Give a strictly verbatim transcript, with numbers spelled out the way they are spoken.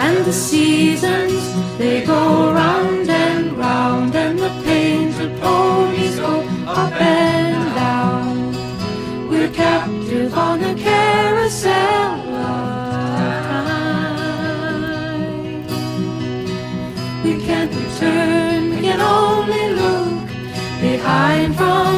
And the seasons, they go round and round, and the painted ponies go up and down. We're captive on a carousel of time. We can't return, we can only look behind from